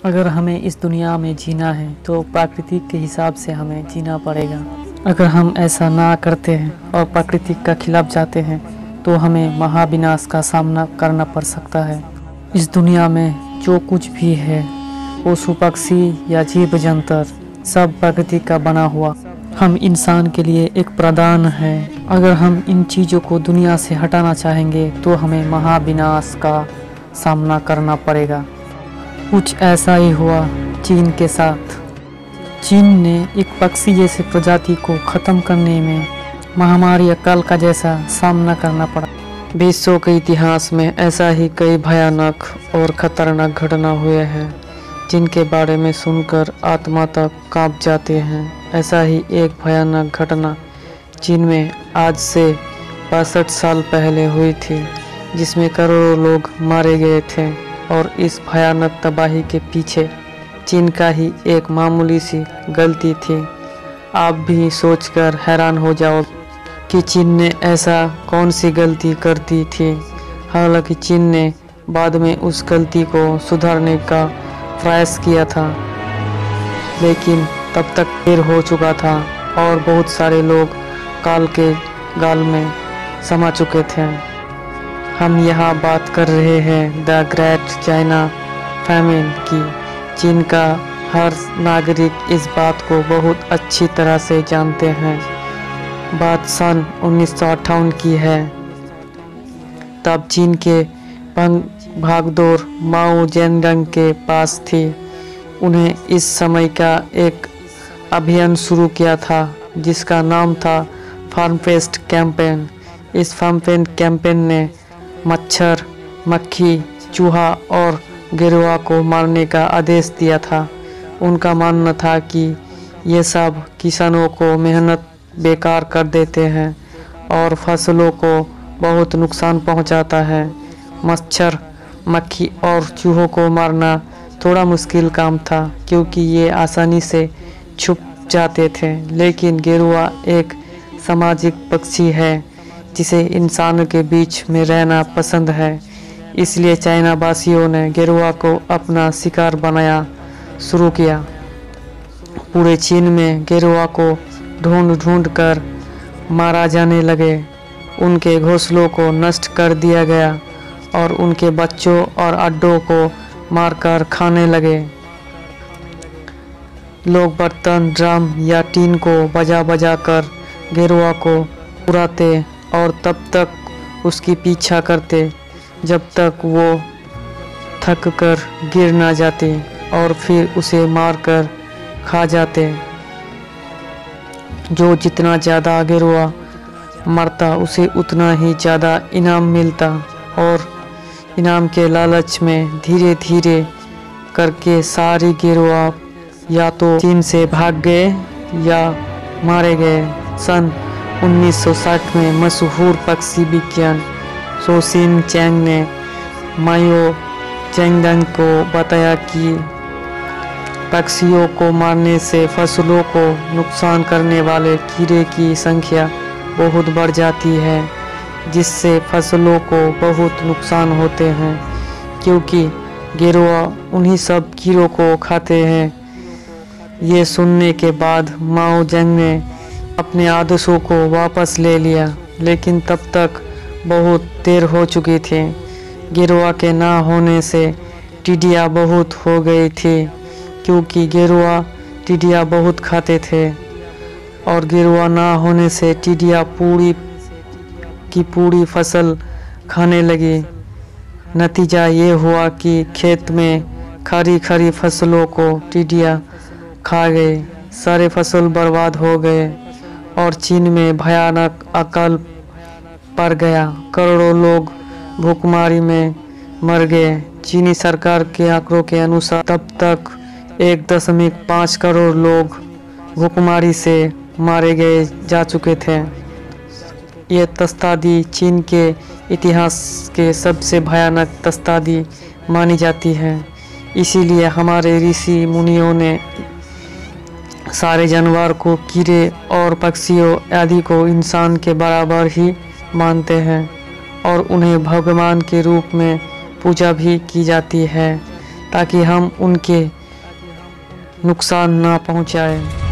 अगर हमें इस दुनिया में जीना है तो प्रकृति के हिसाब से हमें जीना पड़ेगा। अगर हम ऐसा ना करते हैं और प्रकृति का खिलाफ जाते हैं तो हमें महाविनाश का सामना करना पड़ सकता है। इस दुनिया में जो कुछ भी है, पशु पक्षी या जीव जंतर, सब प्रकृति का बना हुआ हम इंसान के लिए एक वरदान है। अगर हम इन चीज़ों को दुनिया से हटाना चाहेंगे तो हमें महाविनाश का सामना करना पड़ेगा। कुछ ऐसा ही हुआ चीन के साथ। चीन ने एक पक्षी जैसे प्रजाति को ख़त्म करने में महामारी अकाल का जैसा सामना करना पड़ा। विश्व के इतिहास में ऐसा ही कई भयानक और ख़तरनाक घटना हुए हैं जिनके बारे में सुनकर आत्मा तक कांप जाते हैं। ऐसा ही एक भयानक घटना चीन में आज से 65 साल पहले हुई थी, जिसमें करोड़ों लोग मारे गए थे। और इस भयानक तबाही के पीछे चीन का ही एक मामूली सी गलती थी। आप भी सोचकर हैरान हो जाओ कि चीन ने ऐसा कौन सी गलती कर दी थी। हालांकि चीन ने बाद में उस गलती को सुधारने का प्रयास किया था, लेकिन तब तक देर हो चुका था और बहुत सारे लोग काल के गाल में समा चुके थे। हम यहाँ बात कर रहे हैं द ग्रेट चाइना फैमिन की। चीन का हर नागरिक इस बात को बहुत अच्छी तरह से जानते हैं। बात सन 1958 की है। तब चीन के भागदौड़ माओ जेडंग के पास थी। उन्हें इस समय का एक अभियान शुरू किया था जिसका नाम था फार्म फेस्ट कैंपेन। इस फार्म फेस्ट कैंपेन ने मच्छर, मक्खी, चूहा और गिरवा को मारने का आदेश दिया था। उनका मानना था कि ये सब किसानों को मेहनत बेकार कर देते हैं और फसलों को बहुत नुकसान पहुंचाता है। मच्छर, मक्खी और चूहों को मारना थोड़ा मुश्किल काम था क्योंकि ये आसानी से छुप जाते थे, लेकिन गिरवा एक सामाजिक पक्षी है जिसे इंसानों के बीच में रहना पसंद है। इसलिए चाइना वासियों ने गिरवा को अपना शिकार बनाया शुरू किया। पूरे चीन में गिरवा को ढूंढ ढूंढ कर मारा जाने लगे। उनके घोंसलों को नष्ट कर दिया गया और उनके बच्चों और अड्डों को मारकर खाने लगे। लोग बर्तन, ड्रम या टीन को बजा बजा कर गिरवा को उड़ाते और तब तक उसकी पीछा करते जब तक वो थक कर गिर ना जाती और फिर उसे मारकर खा जाते। जो जितना ज़्यादा गिरवा मरता उसे उतना ही ज़्यादा इनाम मिलता और इनाम के लालच में धीरे धीरे करके सारी गिरवा या तो चीन से भाग गए या मारे गए। सन 1960 में मशहूर पक्षी विज्ञान सोशिन चैंग ने माओ जेडंग को बताया कि पक्षियों को मारने से फसलों को नुकसान करने वाले कीड़े की संख्या बहुत बढ़ जाती है, जिससे फसलों को बहुत नुकसान होते हैं क्योंकि गिरवा उन्हीं सब कीड़ों को खाते हैं। ये सुनने के बाद माओ जेडंग ने अपने आदेशों को वापस ले लिया, लेकिन तब तक बहुत देर हो चुकी थी। गिरवा के ना होने से टिड्डियाँ बहुत हो गई थी क्योंकि गिरवा टिड्डियाँ बहुत खाते थे और गिरवा ना होने से टिड्डियाँ पूरी की पूरी फसल खाने लगी। नतीजा ये हुआ कि खेत में खरी खरी फसलों को टिड्डियाँ खा गए। सारे फसल बर्बाद हो गए और चीन में भयानक अकाल पड़ गया। करोड़ों लोग भूखमरी में मर गए। चीनी सरकार के आंकड़ों के अनुसार तब तक 1.5 करोड़ लोग भूखमरी से मारे गए जा चुके थे। ये तस्तादी चीन के इतिहास के सबसे भयानक तस्तादी मानी जाती है। इसीलिए हमारे ऋषि मुनियों ने सारे जानवर को, कीड़े और पक्षियों आदि को इंसान के बराबर ही मानते हैं और उन्हें भगवान के रूप में पूजा भी की जाती है ताकि हम उनके नुकसान ना पहुंचाएं।